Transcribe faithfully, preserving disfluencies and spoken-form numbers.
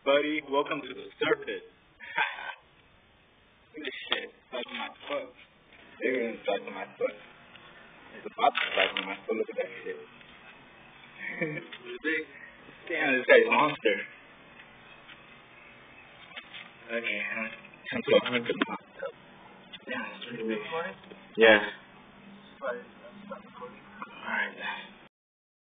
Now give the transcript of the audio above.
buddy. Welcome to the circus. Look at this shit. Touching my foot. They're gonna touch my foot. It's about to touch my foot. Look at that shit. Damn, this guy's a monster. Okay, I'm going to the bathtub. Yeah, it's pretty big. Yeah. Alright.